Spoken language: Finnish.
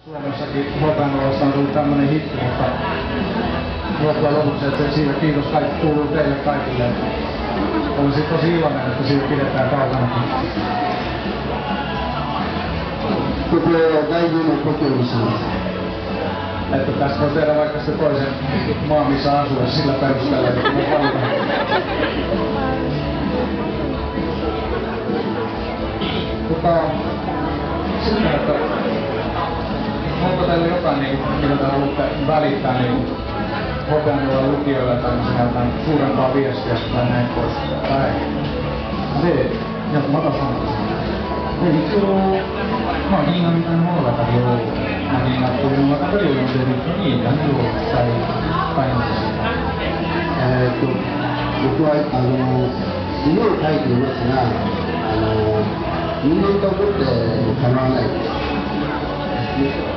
Suomessakin Hopeanuolasta on tullut tämmönen hitti, mutta loppujen lopuksi, että siitä kiitos kuuluu teille kaikille. Olisin tosi iloinen, että siitä pidetään kaukanakin. Että tässä voi tehdä vaikka sitten toisen maan, missä asuu, sillä perusteella, että me valitaan. Sitten, että onko teillä jotain, mitä te haluatte välittää Hopeanuolan lukijoille tämmöisenä jotain suurempaa viestiä tai näin pois? Tai jag inga mitään mollata joo. Mä niin ajattelin, että mä paljon on tehnyt niitä joo tai painossa sitä. 僕は夢を書いていますが、人間と思って構わないです。